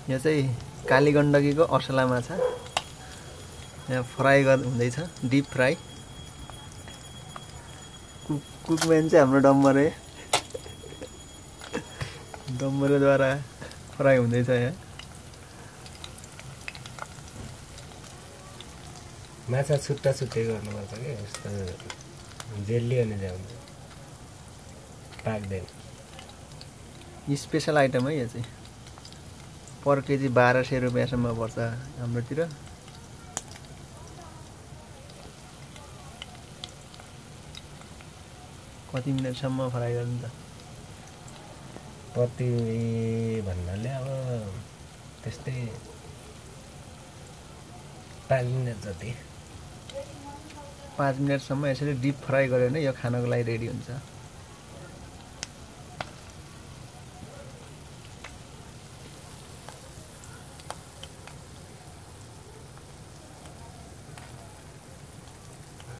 यो चाहिँ काली गण्डकीको असला माछा यहाँ फ्राई हुँदैछ, डिप फ्राई। कुकम्यान चाहिँ हाम्रो डम्बरेद्वारा फ्राई हुँदैछ यहाँ। माछा छुट्टा छुट्टै गर्नुपर्छ कि यस्तो जेल्ली अनि जान्छ पाक्दैन। स्पेसल आइटम है यो चाहिँ। पर केजी 1200 रुपियाँसम्म पर्छ हाम्रोतिर। कति मिनटसम्म फ्राई गर्नु त? कति भन्नाले अब त्यस्तै 5 मिनट जति। 5 मिनटसम्म यसरी डिप फ्राई गऱ्यो भने यो खानको लागि रेडी हुन्छ।